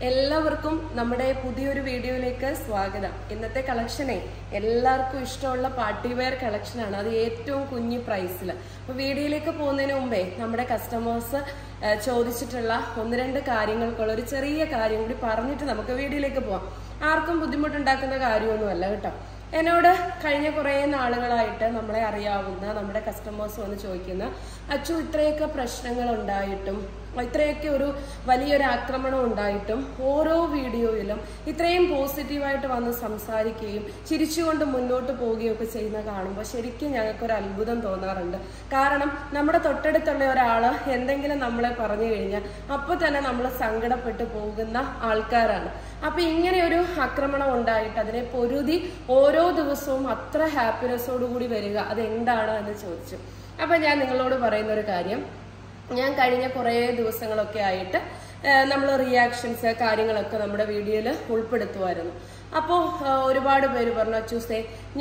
എല്ലാവർക്കും നമ്മുടെ പുതിയൊരു വീഡിയോയിലേക്ക് സ്വാഗതം. ഇന്നത്തെ കളക്ഷനെ എല്ലാവർക്കും ഇഷ്ടമുള്ള പാർട്ടി വെയർ കളക്ഷനാണ്, അത് ഏറ്റവും കുഞ്ഞു പ്രൈസിൽ. അപ്പോൾ വീഡിയോയിലേക്ക് പോകുന്നതിന് മുമ്പേ നമ്മുടെ കസ്റ്റമേഴ്സ് ചോദിച്ചിട്ടുള്ള ഒന്ന് രണ്ട് കാര്യങ്ങൾക്കുള്ള ഒരു ചെറിയ കാര്യം കൂടി പറഞ്ഞിട്ട് നമുക്ക് വീഡിയോയിലേക്ക് പോവാം. ആർക്കും ബുദ്ധിമുട്ടുണ്ടാക്കുന്ന കാര്യമൊന്നുമല്ല കേട്ടോ. എന്നോട് കഴിഞ്ഞ കുറേ നാളുകളായിട്ട് നമ്മളെ അറിയാവുന്ന നമ്മുടെ കസ്റ്റമേഴ്സ് വന്ന് ചോദിക്കുന്ന, അച്ചു ഇത്രയൊക്കെ പ്രശ്നങ്ങൾ ഉണ്ടായിട്ടും ഇത്രയൊക്കെ ഒരു വലിയൊരു ആക്രമണം ഉണ്ടായിട്ടും ഓരോ വീഡിയോയിലും ഇത്രയും പോസിറ്റീവായിട്ട് വന്ന് സംസാരിക്കുകയും ചിരിച്ചുകൊണ്ട് മുന്നോട്ട് പോവുകയൊക്കെ ചെയ്യുന്ന കാണുമ്പോൾ ശരിക്കും ഞങ്ങൾക്കൊരു അത്ഭുതം തോന്നാറുണ്ട്. കാരണം നമ്മുടെ തൊട്ടടുത്തുള്ള ഒരാൾ എന്തെങ്കിലും നമ്മളെ പറഞ്ഞു കഴിഞ്ഞാൽ അപ്പോൾ തന്നെ നമ്മൾ സങ്കടപ്പെട്ടു പോകുന്ന ആൾക്കാരാണ്. അപ്പൊ ഇങ്ങനെ ഒരു ആക്രമണം ഉണ്ടായിട്ട് അതിനെ പൊരുതി ഓരോ ദിവസവും അത്ര ഹാപ്പിനെസ്സോടുകൂടി വരിക അതെന്താണ് എന്ന് ചോദിച്ചു. അപ്പൊ ഞാൻ നിങ്ങളോട് പറയുന്ന ഒരു കാര്യം, ഞാൻ കഴിഞ്ഞ കുറേ ദിവസങ്ങളൊക്കെ ആയിട്ട് നമ്മൾ റിയാക്ഷൻസ് കാര്യങ്ങളൊക്കെ നമ്മുടെ വീഡിയോയിൽ ഉൾപ്പെടുത്തുമായിരുന്നു. അപ്പോൾ ഒരുപാട് പേര് പറഞ്ഞു, അച്ചൂസേ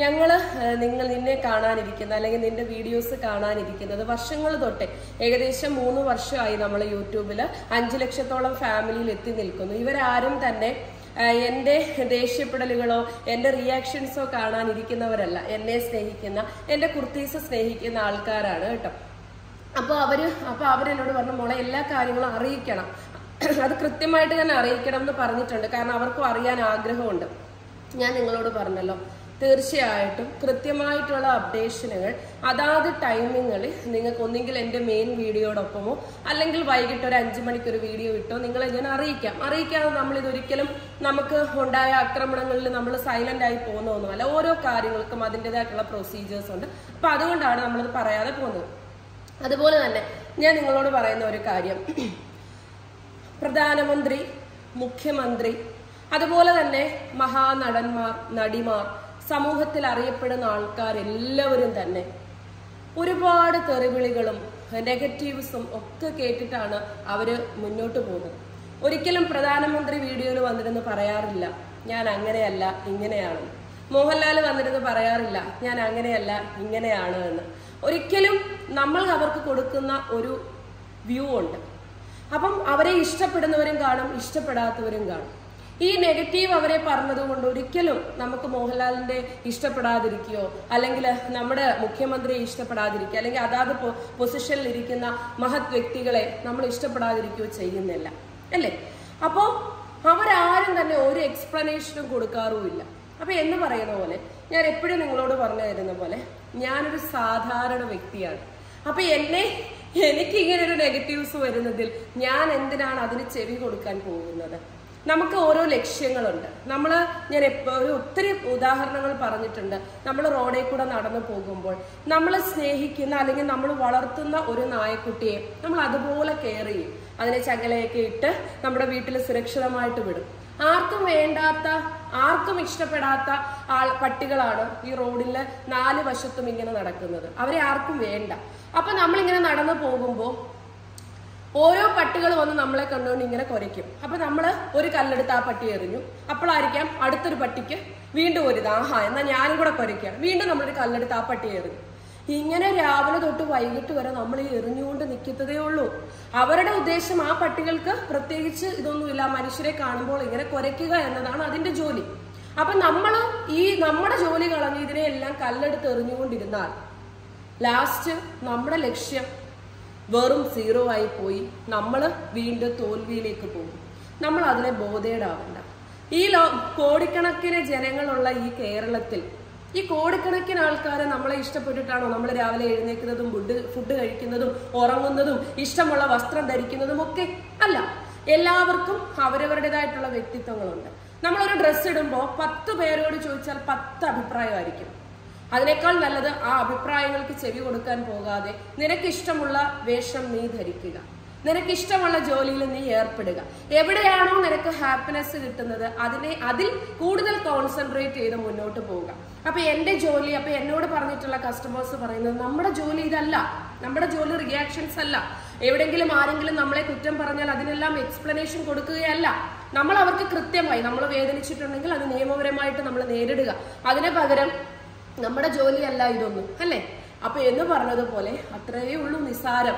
നിന്നെ കാണാനിരിക്കുന്ന അല്ലെങ്കിൽ നിന്റെ വീഡിയോസ് കാണാനിരിക്കുന്നത് വർഷങ്ങൾ തൊട്ടേ ഏകദേശം 3 വർഷമായി നമ്മൾ യൂട്യൂബിൽ 5 ലക്ഷത്തോളം ഫാമിലിയിൽ എത്തി നിൽക്കുന്നു. ഇവരാരും തന്നെ എന്റെ ദേഷ്യപ്പെടലുകളോ എന്റെ റിയാക്ഷൻസോ കാണാനിരിക്കുന്നവരല്ല, എന്നെ സ്നേഹിക്കുന്ന എന്റെ കുർത്തീസ് സ്നേഹിക്കുന്ന ആൾക്കാരാണ് കേട്ടോ. അപ്പൊ അവരെന്നോട് പറഞ്ഞു, മോളെ എല്ലാ കാര്യങ്ങളും അറിയിക്കണം, അത് കൃത്യമായിട്ട് തന്നെ അറിയിക്കണം എന്ന് പറഞ്ഞിട്ടുണ്ട്. കാരണം അവർക്കും അറിയാൻ ആഗ്രഹമുണ്ട്. ഞാൻ നിങ്ങളോട് പറഞ്ഞല്ലോ, തീർച്ചയായിട്ടും കൃത്യമായിട്ടുള്ള അപ്ഡേഷനുകൾ അതാത് ടൈമിങ്ങളിൽ നിങ്ങൾക്ക് ഒന്നെങ്കിൽ എൻ്റെ മെയിൻ വീഡിയോടൊപ്പമോ അല്ലെങ്കിൽ വൈകിട്ട് ഒരു 5 മണിക്കൊരു വീഡിയോ ഇട്ടോ നിങ്ങളെ ഞാൻ അറിയിക്കാതെ നമ്മളിതൊരിക്കലും നമുക്ക് ഉണ്ടായ ആക്രമണങ്ങളിൽ നമ്മൾ സൈലന്റ് ആയി പോകുന്നൊന്നുമല്ല. ഓരോ കാര്യങ്ങൾക്കും അതിൻ്റെതായിട്ടുള്ള പ്രൊസീജിയേഴ്സ് ഉണ്ട്. അപ്പൊ അതുകൊണ്ടാണ് നമ്മളത് പറയാതെ പോകുന്നത്. അതുപോലെ തന്നെ ഞാൻ നിങ്ങളോട് പറയുന്ന ഒരു കാര്യം, പ്രധാനമന്ത്രി, മുഖ്യമന്ത്രി, അതുപോലെ തന്നെ മഹാനടന്മാർ, നടിമാർ, സമൂഹത്തിൽ അറിയപ്പെടുന്ന ആൾക്കാർ എല്ലാവരും തന്നെ ഒരുപാട് തെറിവിളികളും നെഗറ്റീവ്സും ഒക്കെ കേട്ടിട്ടാണ് അവര് മുന്നോട്ട് പോകുന്നത്. ഒരിക്കലും പ്രധാനമന്ത്രി വീഡിയോയിൽ വന്നിരുന്ന് പറയാറില്ല ഞാൻ അങ്ങനെയല്ല ഇങ്ങനെയാണ്. മോഹൻലാൽ വന്നിരുന്ന് പറയാറില്ല ഞാൻ അങ്ങനെയല്ല ഇങ്ങനെയാണ് എന്ന്. ഒരിക്കലും നമ്മൾ അവർക്ക് കൊടുക്കുന്ന ഒരു വ്യൂ ഉണ്ട്. അപ്പം അവരെ ഇഷ്ടപ്പെടുന്നവരും കാണും, ഇഷ്ടപ്പെടാത്തവരും കാണും. ഈ നെഗറ്റീവ് അവരെ പറഞ്ഞത് കൊണ്ട് ഒരിക്കലും നമുക്ക് മോഹൻലാലിന്റെ ഇഷ്ടപ്പെടാതിരിക്കുകയോ അല്ലെങ്കിൽ നമ്മുടെ മുഖ്യമന്ത്രിയെ ഇഷ്ടപ്പെടാതിരിക്കുക അല്ലെങ്കിൽ അതാത് പൊസിഷനിൽ ഇരിക്കുന്ന മഹത് വ്യക്തികളെ നമ്മൾ ഇഷ്ടപ്പെടാതിരിക്കുകയോ ചെയ്യുന്നില്ല അല്ലേ. അപ്പോൾ അവരാരും തന്നെ ഒരു എക്സ്പ്ലനേഷനും കൊടുക്കാറുമില്ല. അപ്പൊ എന്ന് പറയുന്ന പോലെ ഞാൻ എപ്പോഴും നിങ്ങളോട് പറഞ്ഞു തരുന്ന പോലെ ഞാനൊരു സാധാരണ വ്യക്തിയാണ്. അപ്പൊ എനിക്ക് ഇങ്ങനെ ഒരു നെഗറ്റീവ്സ് വരുന്നതിൽ ഞാൻ എന്തിനാണ് അതിന് ചെവി കൊടുക്കാൻ പോകുന്നത്? നമുക്ക് ഓരോ ലക്ഷ്യങ്ങളുണ്ട്. ഞാൻ ഒരു ഒത്തിരി ഉദാഹരണങ്ങൾ പറഞ്ഞിട്ടുണ്ട്. നമ്മൾ റോഡിൽ കൂടെ നടന്നു പോകുമ്പോൾ നമ്മൾ സ്നേഹിക്കുന്ന അല്ലെങ്കിൽ നമ്മൾ വളർത്തുന്ന ഒരു നായക്കുട്ടിയെ നമ്മൾ അതുപോലെ കെയർ ചെയ്യും. അതിനെ ചങ്ങലയൊക്കെ ഇട്ട് നമ്മുടെ വീട്ടിൽ സുരക്ഷിതമായിട്ട് വിടും. ആർക്കും വേണ്ടാത്ത, ആർക്കും ഇഷ്ടപ്പെടാത്ത പട്ടികളാണ് ഈ റോഡില് 4 വശത്തും ഇങ്ങനെ നടക്കുന്നത്. അവരെ ആർക്കും വേണ്ട. അപ്പൊ നമ്മളിങ്ങനെ നടന്നു പോകുമ്പോൾ ഓരോ പട്ടികൾ വന്ന് നമ്മളെ കണ്ടുകൊണ്ട് ഇങ്ങനെ കുരയ്ക്കും. അപ്പൊ നമ്മള് ഒരു കല്ലെടുത്ത് ആ പട്ടി എറിഞ്ഞു. അപ്പോഴായിരിക്കാം അടുത്തൊരു പട്ടിക്ക് വീണ്ടും ഒരു എന്നാ ഞാനും കൂടെ കുരയ്ക്കാം. വീണ്ടും നമ്മളൊരു കല്ലെടുത്ത് ആ പട്ടി എറിഞ്ഞു. ഇങ്ങനെ രാവിലെ തൊട്ട് വൈകിട്ട് വരെ നമ്മൾ ഈ എറിഞ്ഞുകൊണ്ട് നിൽക്കുന്നതേ ഉള്ളൂ. അവരുടെ ഉദ്ദേശം ആ പട്ടികൾക്ക് പ്രത്യേകിച്ച് ഇതൊന്നുമില്ല, മനുഷ്യരെ കാണുമ്പോൾ ഇങ്ങനെ കുരയ്ക്കുക എന്നതാണ് അതിന്റെ ജോലി. അപ്പൊ നമ്മുടെ ജോലി കളഞ്ഞ് ഇതിനെയെല്ലാം കല്ലെടുത്ത് എറിഞ്ഞുകൊണ്ടിരുന്നാൽ ലാസ്റ്റ് നമ്മുടെ ലക്ഷ്യം വെറും 0 ആയി പോയി. നമ്മൾ വീണ്ടും തോൽവിയിലേക്ക് പോകും. നമ്മൾ അതിനെ ബോധേടാവണ്ട. ഈ കോടിക്കണക്കിന് ജനങ്ങളുള്ള ഈ കേരളത്തിൽ ഈ കോടിക്കണക്കിന് ആൾക്കാരെ നമ്മളെ ഇഷ്ടപ്പെട്ടിട്ടാണോ നമ്മൾ രാവിലെ എഴുന്നേൽക്കുന്നതും ഫുഡ് കഴിക്കുന്നതും ഉറങ്ങുന്നതും ഇഷ്ടമുള്ള വസ്ത്രം ധരിക്കുന്നതും ഒക്കെ അല്ല. എല്ലാവർക്കും അവരവരുടേതായിട്ടുള്ള വ്യക്തിത്വങ്ങളുണ്ട്. നമ്മളൊരു ഡ്രസ്സ് ഇടുമ്പോൾ 10 പേരോട് ചോദിച്ചാൽ 10 അഭിപ്രായമായിരിക്കും. അതിനേക്കാൾ നല്ലത് ആ അഭിപ്രായങ്ങൾക്ക് ചെവി കൊടുക്കാൻ പോകാതെ നിനക്കിഷ്ടമുള്ള വേഷം നീ ധരിക്കുക, നിനക്കിഷ്ടമുള്ള ജോലിയിൽ നീ ഏർപ്പെടുക. എവിടെയാണോ നിനക്ക് ഹാപ്പിനെസ് കിട്ടുന്നത് അതിൽ കൂടുതൽ കോൺസെൻട്രേറ്റ് ചെയ്ത് മുന്നോട്ട് പോവുക. അപ്പൊ എന്റെ ജോലി, അപ്പൊ എന്നോട് പറഞ്ഞിട്ടുള്ള കസ്റ്റമേഴ്സ് പറയുന്നത് നമ്മുടെ ജോലി ഇതല്ല, നമ്മുടെ ജോലി റിയാക്ഷൻസ് അല്ല. എവിടെങ്കിലും ആരെങ്കിലും നമ്മളെ കുറ്റം പറഞ്ഞാൽ അതിനെല്ലാം എക്സ്പ്ലനേഷൻ കൊടുക്കുകയല്ല. നമ്മൾ അവർക്ക് കൃത്യമായി നമ്മൾ വേദനിച്ചിട്ടുണ്ടെങ്കിൽ അത് നിയമപരമായിട്ട് നമ്മൾ നേരിടുക. അതിന് പകരം നമ്മുടെ ജോലിയല്ല ഇതൊന്നും അല്ലേ. അപ്പൊ എന്ന് പറഞ്ഞതുപോലെ അത്രയേ ഉള്ളൂ നിസാരം.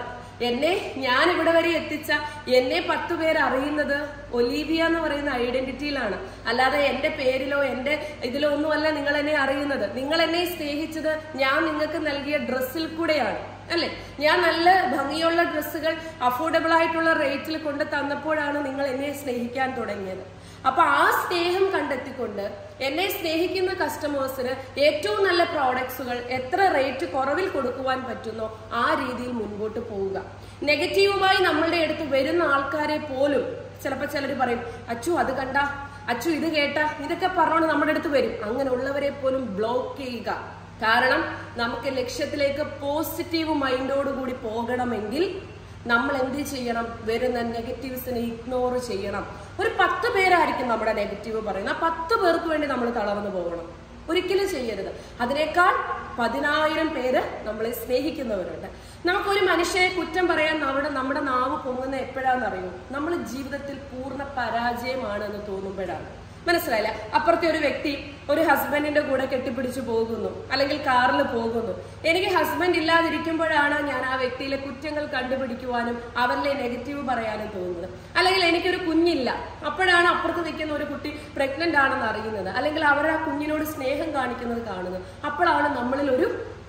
ഞാൻ ഇവിടെ വരെ എത്തിച്ച എന്നെ 10 പേർ അറിയുന്നത് ഒലീവിയ എന്ന് പറയുന്ന ഐഡന്റിറ്റിയിലാണ്. അല്ലാതെ എന്റെ പേരിലോ എന്റെ ഇതിലോ ഒന്നുമല്ല നിങ്ങൾ എന്നെ അറിയുന്നത്. നിങ്ങൾ എന്നെ സ്നേഹിച്ചത് ഞാൻ നിങ്ങൾക്ക് നൽകിയ ഡ്രസ്സിൽ കൂടെയാണ്, അല്ലെ? ഞാൻ നല്ല ഭംഗിയുള്ള ഡ്രസ്സുകൾ അഫോർഡബിൾ ആയിട്ടുള്ള റേറ്റിൽ കൊണ്ട് തന്നപ്പോഴാണ് നിങ്ങൾ എന്നെ സ്നേഹിക്കാൻ തുടങ്ങിയത്. അപ്പൊ ആ സ്നേഹം കണ്ടെത്തിക്കൊണ്ട് എന്നെ സ്നേഹിക്കുന്ന കസ്റ്റമേഴ്സിന് ഏറ്റവും നല്ല പ്രോഡക്ട്സുകൾ എത്ര റേറ്റ് കുറവിൽ കൊടുക്കുവാൻ പറ്റുന്നോ ആ രീതിയിൽ മുൻപോട്ട് പോവുക. നെഗറ്റീവുമായി നമ്മളുടെ അടുത്ത് വരുന്ന ആൾക്കാരെ പോലും ചിലപ്പോൾ ചിലർ പറയും, അച്ചു അത് കണ്ട, അച്ചു ഇത് കേട്ട, ഇതൊക്കെ പറഞ്ഞോണ്ട് നമ്മുടെ അടുത്ത് വരും. അങ്ങനെയുള്ളവരെ പോലും ബ്ലോക്ക് ചെയ്യുക. കാരണം നമുക്ക് ലക്ഷ്യത്തിലേക്ക് പോസിറ്റീവ് മൈൻഡോടുകൂടി പോകണമെങ്കിൽ നമ്മൾ എന്ത് ചെയ്യണം? വരുന്ന നെഗറ്റീവ്സിനെ ഇഗ്നോർ ചെയ്യണം. ഒരു 10 പേരായിരിക്കും നമ്മുടെ നെഗറ്റീവ് പറയുന്നത്. ആ 10 പേർക്ക് വേണ്ടി നമ്മൾ തളർന്നു പോകണം. ഒരിക്കലും ചെയ്യരുത്. അതിനേക്കാൾ 10,000 പേര് നമ്മളെ സ്നേഹിക്കുന്നവരുണ്ട്. നമുക്കൊരു മനുഷ്യരെ കുറ്റം പറയാൻ നമ്മുടെ നാവ് പൊങ്ങുന്ന എപ്പോഴാണെന്നറിയോ? നമ്മൾ ജീവിതത്തിൽ പൂർണ്ണ പരാജയമാണെന്ന് തോന്നുമ്പോഴാണ്. മനസ്സിലായില്ല? അപ്പുറത്തെ ഒരു വ്യക്തി ഒരു ഹസ്ബൻഡിന്റെ കൂടെ കെട്ടിപ്പിടിച്ചു പോകുന്നു, അല്ലെങ്കിൽ കാറിൽ പോകുന്നു. എനിക്ക് ഹസ്ബൻഡ് ഇല്ലാതിരിക്കുമ്പോഴാണ് ഞാൻ ആ വ്യക്തിയിലെ കുറ്റങ്ങൾ കണ്ടുപിടിക്കുവാനും അവരിലെ നെഗറ്റീവ് പറയാനും തോന്നുന്നത്. അല്ലെങ്കിൽ എനിക്കൊരു കുഞ്ഞില്ല, അപ്പോഴാണ് അപ്പുറത്ത് നിൽക്കുന്ന ഒരു കുട്ടി പ്രഗ്നന്റ് ആണെന്ന് അറിയുന്നത്, അല്ലെങ്കിൽ അവർ ആ കുഞ്ഞിനോട് സ്നേഹം കാണിക്കുന്നത് കാണുന്നത്. അപ്പോഴാണ് നമ്മളിൽ ഒരു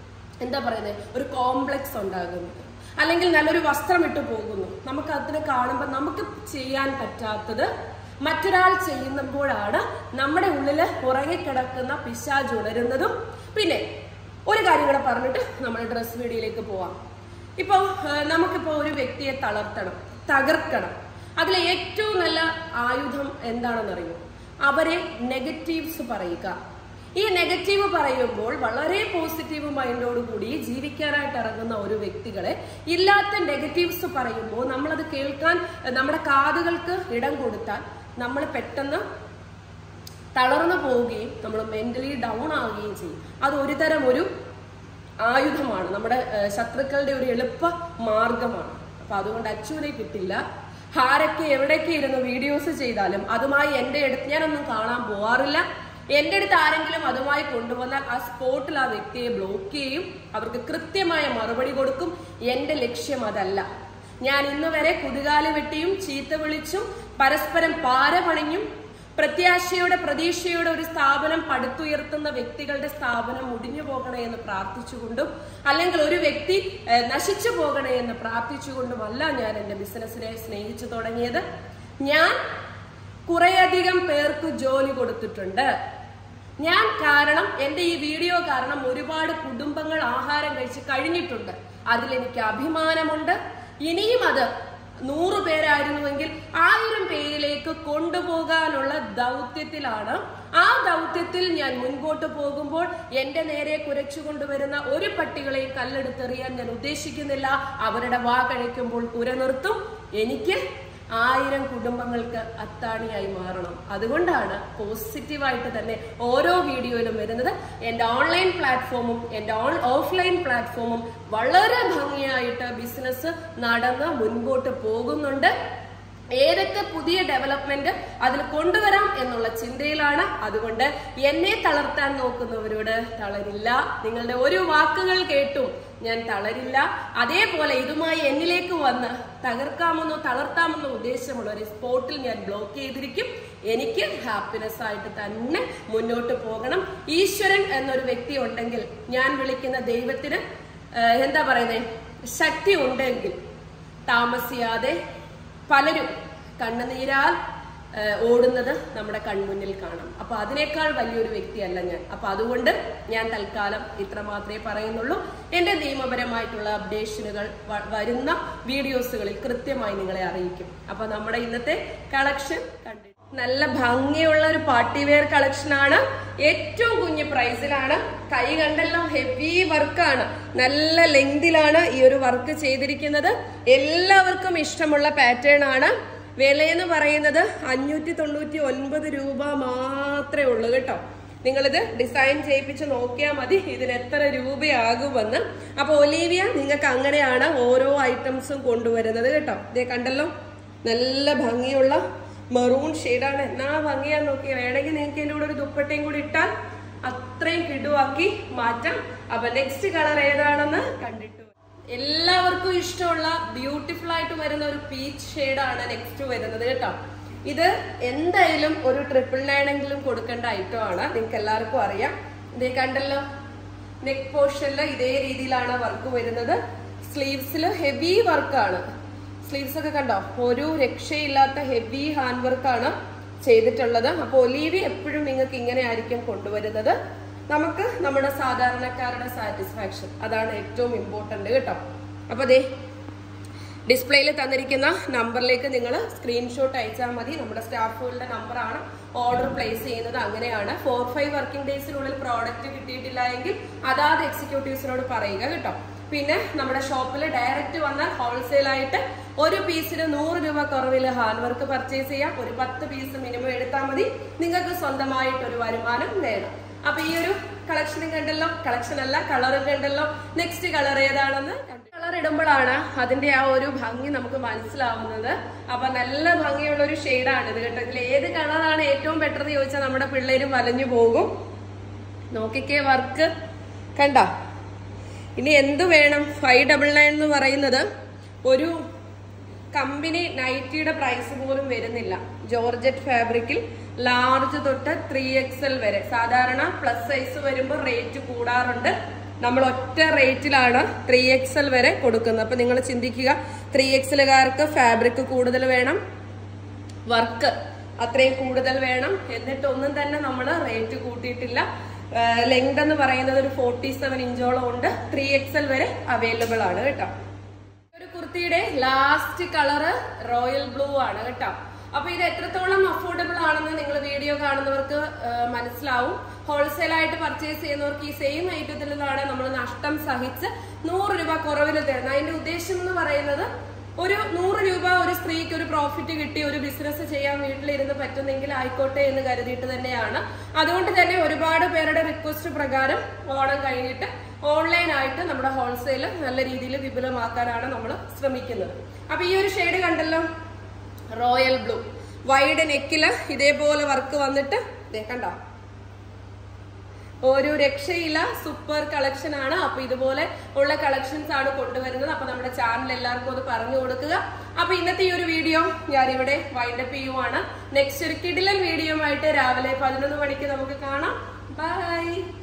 ഒരു കോംപ്ലക്സ് ഉണ്ടാകുന്നത്. അല്ലെങ്കിൽ നല്ലൊരു വസ്ത്രം ഇട്ട് പോകുന്നു, നമുക്ക് അതിനെ കാണുമ്പോൾ നമുക്ക് ചെയ്യാൻ പറ്റാത്തത് മറ്റൊരാൾ ചെയ്യുമ്പോഴാണ് നമ്മുടെ ഉള്ളില് ഉറങ്ങിക്കിടക്കുന്ന പിശാച് ഉണരുന്നതും. പിന്നെ ഒരു കാര്യം കൂടെ പറഞ്ഞിട്ട് നമ്മൾ ഡ്രസ് വീഡിയോയിലേക്ക് പോവാം. ഇപ്പൊ നമുക്കിപ്പോ ഒരു വ്യക്തിയെ തകർക്കണം. അതിലെ ഏറ്റവും നല്ല ആയുധം എന്താണെന്നറിയോ? അവരെ നെഗറ്റീവ്സ് പറയുക. ഈ നെഗറ്റീവ് പറയുമ്പോൾ വളരെ പോസിറ്റീവ് മൈൻഡോടുകൂടി ജീവിക്കാനായിട്ട് ഇറങ്ങുന്ന ഒരു വ്യക്തികളെ ഇല്ലാത്ത നെഗറ്റീവ്സ് പറയുമ്പോൾ നമ്മളത് കേൾക്കാൻ നമ്മുടെ കാതുകൾക്ക് ഇടം കൊടുത്താൽ നമ്മൾ പെട്ടെന്ന് തളർന്നു പോവുകയും നമ്മൾ മെന്റലി ഡൗൺ ആവുകയും ചെയ്യും. അത് ഒരു തരം ഒരു ആയുധമാണ്, നമ്മുടെ ശത്രുക്കളുടെ ഒരു എളുപ്പ മാർഗമാണ്. അപ്പൊ അതുകൊണ്ട് അച്ചുവിനെ കിട്ടില്ല. ആരൊക്കെ എവിടെയൊക്കെ ഇരുന്ന് വീഡിയോസ് ചെയ്താലും അതുമായി എന്റെ അടുത്ത് ഞാനൊന്നും കാണാൻ പോവാറില്ല. എന്റെ അടുത്ത് ആരെങ്കിലും അതുമായി കൊണ്ടുവന്നാൽ ആ സ്പോട്ടിൽ ആ വ്യക്തിയെ ബ്ലോക്ക് ചെയ്യും, അവർക്ക് കൃത്യമായ മറുപടി കൊടുക്കും. എന്റെ ലക്ഷ്യം അതല്ല. ഞാൻ ഇന്ന് വരെ കുതുകാലി വെട്ടിയും ചീത്ത വിളിച്ചും പരസ്പരം പാര പണിഞ്ഞും പ്രതീക്ഷയോടെ ഒരു സ്ഥാപനം പടുത്തുയർത്തുന്ന വ്യക്തികളുടെ സ്ഥാപനം മുടിഞ്ഞു പോകണേ എന്ന് പ്രാർത്ഥിച്ചുകൊണ്ടും, അല്ലെങ്കിൽ ഒരു വ്യക്തി നശിച്ചു പോകണേ എന്ന് പ്രാർത്ഥിച്ചുകൊണ്ടുമല്ല ഞാൻ എന്റെ ബിസിനസ്സിനെ സ്നേഹിച്ചു തുടങ്ങിയത്. ഞാൻ കുറേയധികം പേർക്ക് ജോലി കൊടുത്തിട്ടുണ്ട്. കാരണം എന്റെ ഈ വീഡിയോ കാരണം ഒരുപാട് കുടുംബങ്ങൾ ആഹാരം കഴിച്ച് കഴിഞ്ഞിട്ടുണ്ട്. അതിലെനിക്ക് അഭിമാനമുണ്ട്. ഇനിയും അത് 100 പേരായിരുന്നുവെങ്കിൽ 1000 പേരിലേക്ക് കൊണ്ടുപോകാനുള്ള ദൗത്യത്തിലാണ്. ആ ദൗത്യത്തിൽ ഞാൻ മുൻപോട്ട് പോകുമ്പോൾ എന്റെ നേരെ കുരച്ചു കൊണ്ടുവരുന്ന ഒരു പട്ടികളെയും കല്ലെടുത്തെറിയാൻ ഞാൻ ഉദ്ദേശിക്കുന്നില്ല. അവരുടെ വാ കഴിക്കുമ്പോൾ കുര നിർത്തും. എനിക്ക് 1000 കുടുംബങ്ങൾക്ക് അത്താണിയായി മാറണം. അതുകൊണ്ടാണ് പോസിറ്റീവായിട്ട് തന്നെ ഓരോ വീഡിയോയിലും വരുന്നത്. എന്റെ ഓൺലൈൻ പ്ലാറ്റ്ഫോമും എന്റെ ഓഫ്ലൈൻ പ്ലാറ്റ്ഫോമും വളരെ ഭംഗിയായിട്ട് ബിസിനസ് നടന്ന് മുൻപോട്ട് പോകുന്നുണ്ട്. ഏതൊക്കെ പുതിയ ഡെവലപ്മെന്റ് അതിൽ കൊണ്ടുവരാം എന്നുള്ള ചിന്തയിലാണ്. അതുകൊണ്ട് എന്നെ തളർത്താൻ നോക്കുന്നവരോട് തളരില്ല. നിങ്ങളുടെ ഒരു വാക്കുകൾ കേട്ടും ഞാൻ തളരില്ല. അതേപോലെ ഇതുമായി എന്നിലേക്ക് വന്ന് തകർക്കാമെന്നോ തളർത്താമെന്നോ ഉദ്ദേശമുള്ള ഒരു സ്പോട്ടിൽ ഞാൻ ബ്ലോക്ക് ചെയ്തിരിക്കും. എനിക്ക് ഹാപ്പിനെസ് ആയിട്ട് തന്നെ മുന്നോട്ട് പോകണം. ഈശ്വരൻ എന്നൊരു വ്യക്തി ഉണ്ടെങ്കിൽ, ഞാൻ വിളിക്കുന്ന ദൈവത്തിന് ശക്തി ഉണ്ടെങ്കിൽ താമസിയാതെ പലരും കണ്ണുനീരാൽ ഓടുന്നത് നമ്മുടെ കൺമുന്നിൽ കാണാം. അപ്പൊ അതിനേക്കാൾ വലിയൊരു വ്യക്തിയല്ല ഞാൻ. അപ്പൊ അതുകൊണ്ട് ഞാൻ തൽക്കാലം ഇത്ര മാത്രമേ പറയുന്നുള്ളൂ. എന്റെ നിയമപരമായിട്ടുള്ള അപ്ഡേഷനുകൾ വരുന്ന വീഡിയോസുകളിൽ കൃത്യമായി നിങ്ങളെ അറിയിക്കും. അപ്പൊ നമ്മുടെ ഇന്നത്തെ കളക്ഷൻ കണ്ടിട്ട് നല്ല ഭംഗിയുള്ള ഒരു പാർട്ടി വെയർ കളക്ഷനാണ്. ഏറ്റവും കുഞ്ഞു പ്രൈസിലാണ്. കൈ കണ്ടല്ലോ, ഹെവി വർക്കാണ്. നല്ല ലെങ്തിലാണ് ഈ ഒരു വർക്ക് ചെയ്തിരിക്കുന്നത്. എല്ലാവർക്കും ഇഷ്ടമുള്ള പാറ്റേൺ ആണ്. വിലയെന്ന് പറയുന്നത് 599 രൂപ മാത്രമേ ഉള്ളൂ കേട്ടോ. നിങ്ങളിത് ഡിസൈൻ ചെയ്യിപ്പിച്ച് നോക്കിയാൽ മതി ഇതിന് എത്ര രൂപയാകുമെന്ന്. അപ്പൊ ഒലീവിയ നിങ്ങൾക്ക് അങ്ങനെയാണ് ഓരോ ഐറ്റംസും കൊണ്ടുവരുന്നത് കേട്ടോ. ഇതേ കണ്ടല്ലോ, നല്ല ഭംഗിയുള്ള മെറൂൺ ഷെയ്ഡാണ്. എന്നാ ഭംഗിയാന്ന് നോക്കി. വേണമെങ്കിൽ നിങ്ങൾക്ക് ഇതിന്റെ കൂടെ ഒരു ദുപ്പട്ടയും കൂടി ഇട്ടാൽ അത്രയും കിടുവാക്കി മാറ്റാം. അപ്പൊ നെക്സ്റ്റ് കളർ ഏതാണെന്ന് കണ്ടിട്ട് എല്ലാവർക്കും ഇഷ്ടമുള്ള ബ്യൂട്ടിഫുൾ ആയിട്ട് വരുന്ന ഒരു പീച്ച് ഷെയ്ഡാണ് നെക്സ്റ്റ് വരുന്നത് കേട്ടോ. ഇത് എന്തായാലും ഒരു 999 എങ്കിലും കൊടുക്കേണ്ട ഐറ്റം ആണ്, നിങ്ങൾക്ക് എല്ലാവർക്കും അറിയാം. ഇതേ കണ്ടല്ലോ, നെക്ക് പോർഷനിൽ ഇതേ രീതിയിലാണ് വർക്ക് വരുന്നത്. സ്ലീവ്സിൽ ഹെവി വർക്കാണ്, സ്ലീവ്സ് ഒക്കെ കണ്ടോ, ഒരു രക്ഷയില്ലാത്ത ഹെവി ഹാൻഡ് വർക്കാണ് ചെയ്തിട്ടുള്ളത്. അപ്പൊ ഒലീവി എപ്പോഴും നിങ്ങൾക്ക് ഇങ്ങനെ ആയിരിക്കും കൊണ്ടുവരുന്നത്. നമുക്ക് നമ്മുടെ സാധാരണക്കാരുടെ സാറ്റിസ്ഫാക്ഷൻ, അതാണ് ഏറ്റവും ഇമ്പോർട്ടന്റ് കേട്ടോ. അപ്പൊ അതെ ഡിസ്പ്ലേയിൽ തന്നിരിക്കുന്ന നമ്പറിലേക്ക് നിങ്ങൾ സ്ക്രീൻഷോട്ട് അയച്ചാൽ മതി. നമ്മുടെ സ്റ്റാഫുകളുടെ നമ്പറാണ് ഓർഡർ പ്ലേസ് ചെയ്യുന്നത്. അങ്ങനെയാണ് 4-5 വർക്കിംഗ് ഡേയ്സിനുള്ളിൽ പ്രോഡക്റ്റ് കിട്ടിയിട്ടില്ല എങ്കിൽ അതാത് എക്സിക്യൂട്ടീവ്സിനോട് പറയുക കേട്ടോ. പിന്നെ നമ്മുടെ ഷോപ്പിൽ ഡയറക്റ്റ് വന്നാൽ ഹോൾസെയിൽ ആയിട്ട് ഒരു പീസിന് 100 രൂപ കുറവിൽ ഹാൻഡ് വർക്ക് പർച്ചേസ് ചെയ്യാം. ഒരു 10 പീസ് മിനിമം എടുത്താൽ മതി, നിങ്ങൾക്ക് സ്വന്തമായിട്ട് ഒരു വരുമാനം നേടാം. അപ്പൊ ഈ ഒരു കളക്ഷനും കണ്ടല്ലോ, കളക്ഷൻ അല്ല കളറും കണ്ടല്ലോ. നെക്സ്റ്റ് കളർ ഏതാണെന്ന് കളർ ഇടുമ്പോഴാണ് അതിന്റെ ആ ഒരു ഭംഗി നമുക്ക് മനസ്സിലാവുന്നത്. അപ്പൊ നല്ല ഭംഗിയുള്ള ഒരു ഷെയ്ഡാണ് ഇത് കേട്ടോ. ഇതിൽ ഏത് കളറാണ് ഏറ്റവും ബെറ്റർ എന്ന് ചോദിച്ചാൽ നമ്മുടെ പിള്ളേരും വലഞ്ഞു പോകും. നോക്കിക്കേ വർക്ക് കണ്ട. ഇനി എന്ത് വേണം? 599 എന്ന് പറയുന്നത് ഒരു കമ്പനി നൈറ്റിയുടെ പ്രൈസ് പോലും വരുന്നില്ല. ജോർജറ്റ് ഫാബ്രിക്കിൽ ലാർജ് തൊട്ട് 3XL വരെ. സാധാരണ പ്ലസ് സൈസ് വരുമ്പോൾ റേറ്റ് കൂടാറുണ്ട്. നമ്മൾ ഒറ്റ റേറ്റിലാണ് 3XL വരെ കൊടുക്കുന്നത്. അപ്പൊ നിങ്ങൾ ചിന്തിക്കുക, 3XLകാർക്ക് ഫാബ്രിക് കൂടുതൽ വേണം, വർക്ക് അത്രയും കൂടുതൽ വേണം, എന്നിട്ട് ഒന്നും തന്നെ നമ്മൾ റേറ്റ് കൂട്ടിയിട്ടില്ല. ലെങ്ത് എന്ന് പറയുന്നത് ഒരു 47 ഇഞ്ചോളം ഉണ്ട്. 3XL വരെ അവൈലബിൾ ആണ് കേട്ടോ. ഒരു കുർത്തിയുടെ ലാസ്റ്റ് കളറ് റോയൽ ബ്ലൂ ആണ് കേട്ടോ. അപ്പൊ ഇത് എത്രത്തോളം അഫോർഡബിൾ ആണെന്ന് നിങ്ങൾ വീഡിയോ കാണുന്നവർക്ക് മനസ്സിലാവും. ഹോൾസെയിൽ ആയിട്ട് പർച്ചേസ് ചെയ്യുന്നവർക്ക് ഈ സെയിം ഐറ്റത്തിൽ നിന്നാണ് നമ്മൾ നഷ്ടം സഹിച്ച് 100 രൂപ കുറവിൽ തരുന്നത്. അതിന്റെ ഉദ്ദേശം എന്ന് പറയുന്നത് ഒരു 100 രൂപ ഒരു സ്ത്രീക്ക് ഒരു പ്രോഫിറ്റ് കിട്ടി ഒരു ബിസിനസ് ചെയ്യാൻ വീട്ടിലിരുന്ന് പറ്റുന്നെങ്കിൽ ആയിക്കോട്ടെ എന്ന് കരുതിയിട്ട് തന്നെയാണ്. അതുകൊണ്ട് തന്നെ ഒരുപാട് പേരുടെ റിക്വസ്റ്റ് പ്രകാരം ഓണം കഴിഞ്ഞിട്ട് ഓൺലൈനായിട്ട് നമ്മുടെ ഹോൾസെയിൽ നല്ല രീതിയിൽ വിപുലമാക്കാനാണ് നമ്മൾ ശ്രമിക്കുന്നത്. അപ്പൊ ഈ ഒരു ഷെയ്ഡ് കണ്ടല്ലോ, റോയൽ ബ്ലൂ. വൈഡ് നെക്കില് ഇതേപോലെ വർക്ക് വന്നിട്ട് കണ്ടോ, ഒരു രക്ഷയില്ല, സൂപ്പർ കളക്ഷൻ ആണ്. അപ്പൊ ഇതുപോലെ ഉള്ള കളക്ഷൻസ് ആണ് കൊണ്ടുവരുന്നത്. അപ്പൊ നമ്മുടെ ചാനൽ എല്ലാവർക്കും അത് പറഞ്ഞു കൊടുക്കുക. അപ്പൊ ഇന്നത്തെ ഈ ഒരു വീഡിയോ ഞാനിവിടെ വൈൻഡപ്പ് ചെയ്യുവാണ്. നെക്സ്റ്റ് ഒരു കിടിലൻ വീഡിയോ ആയിട്ട് രാവിലെ 11 മണിക്ക് നമുക്ക് കാണാം. ബൈ.